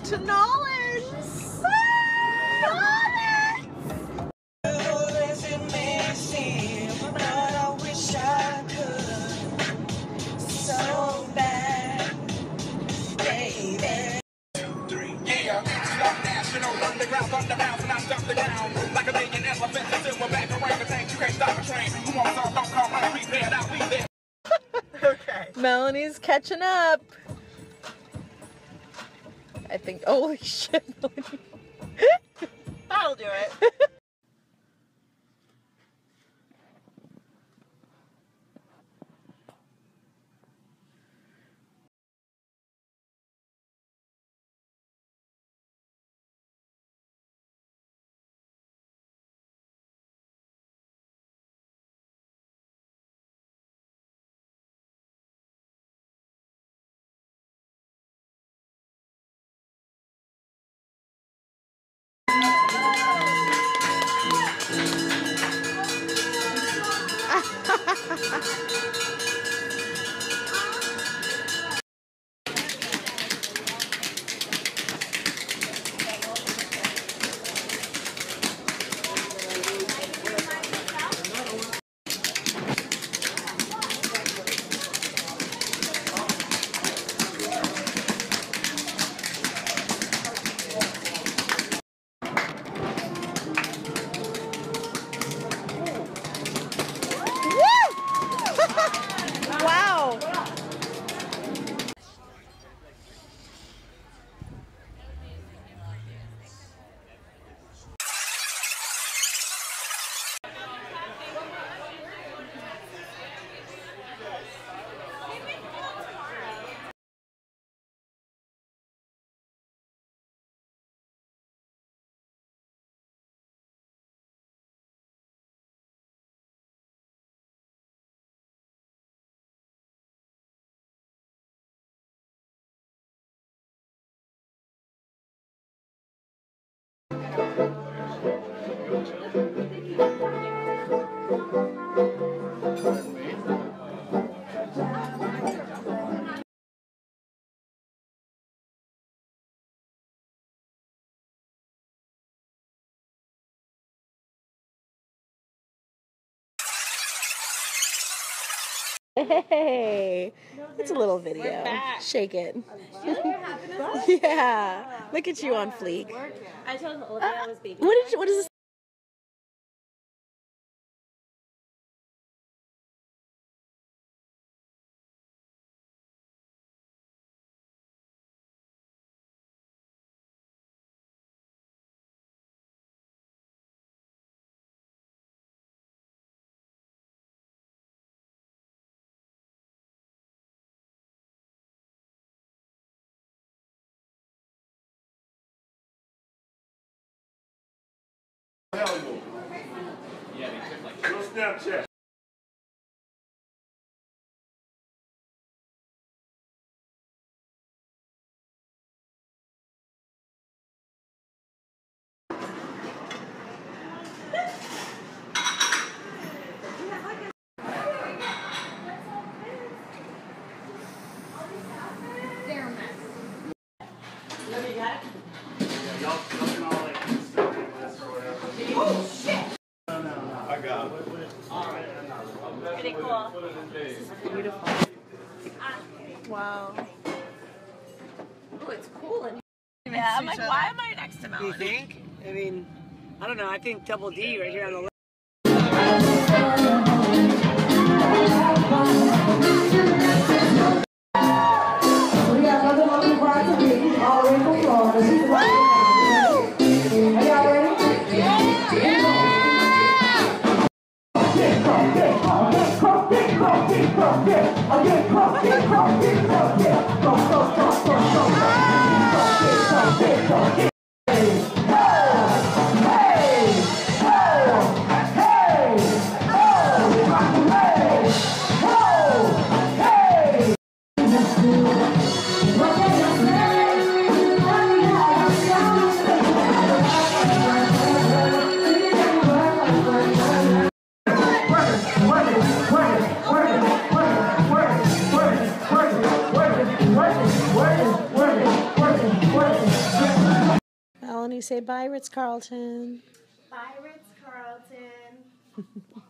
to Nolans. Okay. Melanie's catching up. I think. Holy shit, Melanie. That'll do it. Wow. Hey, it's a little video. Shake it. Yeah, look at you on fleek. I told Olivia I was baby. What is this? Snapchat. Pretty cool. Beautiful. Wow. Oh, it's cool in here. Yeah, I'm like, why am I next to Melanie? You think? I mean, I don't know. I think Double D right here on the left. We got another lovely bride to be all the way from Florida. She's are y'all ready? Yeah! Melanie, say bye, Ritz-Carlton. Bye, Ritz-Carlton.